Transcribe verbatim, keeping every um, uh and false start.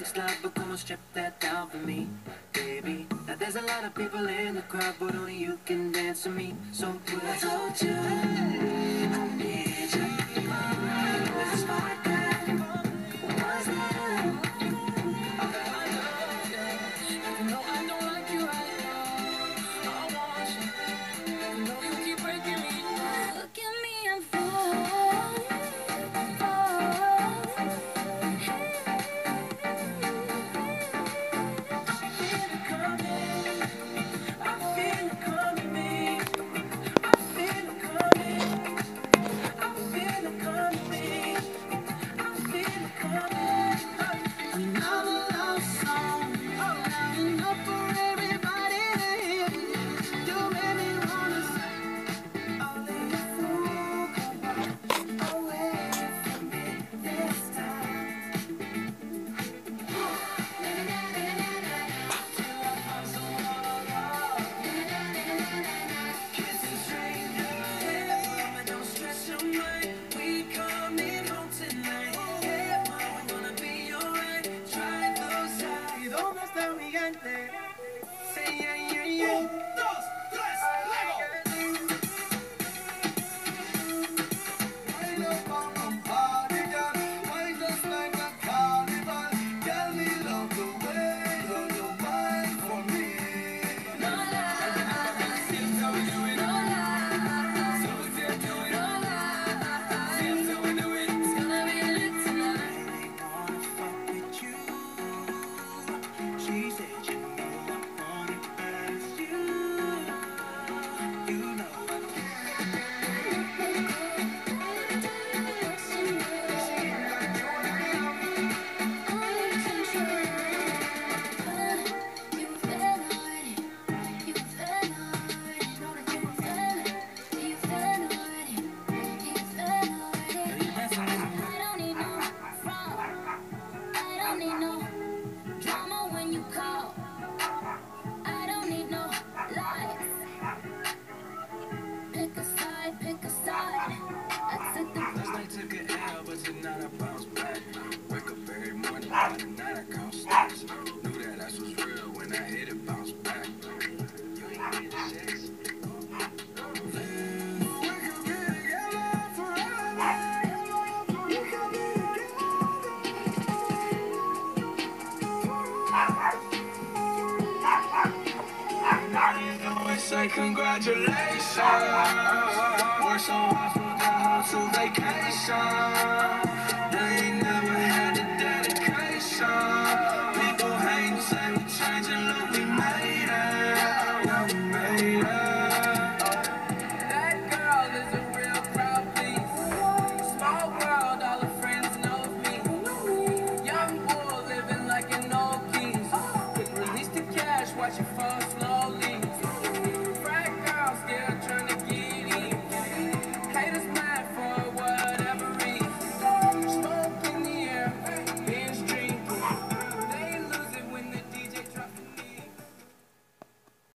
makes love, but come on, strip that down for me, baby. Now there's a lot of people in the crowd, but only you can dance to me. So put I told you, I need you. This spark that was there. I love you, even though I don't like you right now. I want you, even though you keep breaking me. Look at me, I'm falling, falling. Say congratulations. Worked so hard, forgot how to vacation. They ain't never had the dedication.